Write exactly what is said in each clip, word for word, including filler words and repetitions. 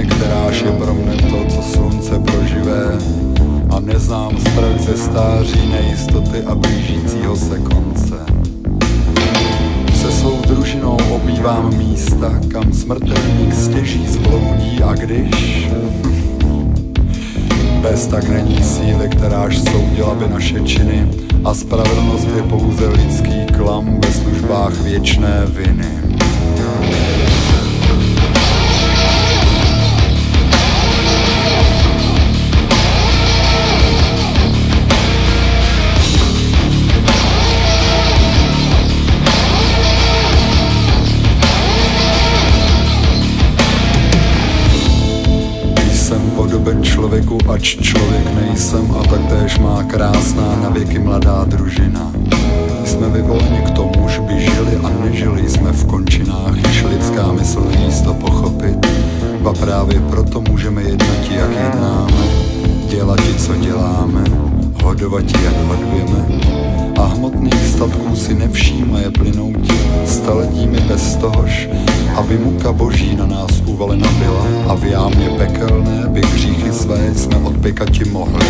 zemi, kteráž je pro mne to, co slunce proživé. A neznám strach ze stáří, nejistoty a blížícího se konce. Se svou družinou obývám místa, kam smrtelník stěží zbloudí, a když bez tak není síly, kteráž soudila by naše činy, a spravedlnost je pouze lidský klam ve službách věčné viny. Podoben člověku, ač člověk nejsem, a taktéž má krásná navěky mladá družina. Jsme vyvoleni k tomu, že by žili a nežili jsme v končinách, již lidská mysl nejí to pochopit. A právě proto můžeme jednat, jak jednáme, dělat, co děláme, hodovat, jak hodujeme. A hmotných statků si nevšímaje plynouti staletími bez tohož, aby muka boží na nás uvalena byla, a v jámě pekelné by hříchy své jsme odpěkati mohli.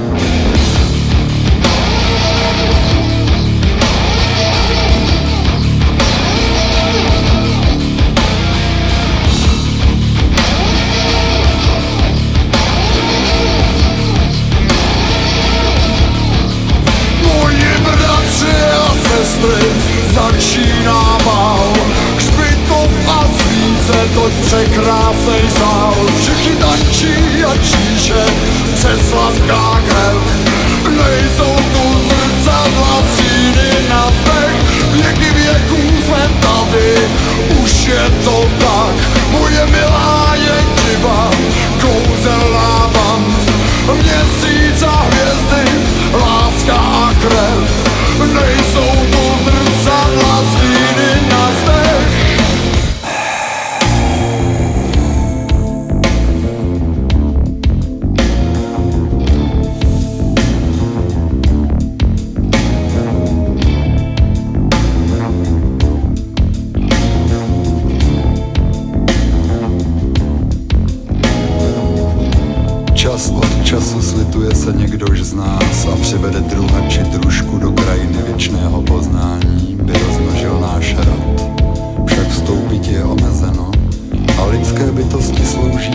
Začíná bál, Křbitov a Zlínce, to překrásnej sál. Všichni tančí a číše přes sladká krev. Nejsou tu zrcadla, stíny na zdech. Věky věků jsme tady, už je to tak. Moje milá je diva, kouzelná band. Měsíc a hvězdy, láska a krev. Nejsou tu zrcadla, stíny na zdech. Čas od času slituje se někdož z nás a přivede druha či družku do krajiny věčného poznání, by rozmnožil náš rod. Však vstoupit je omezeno a lidské bytosti slouží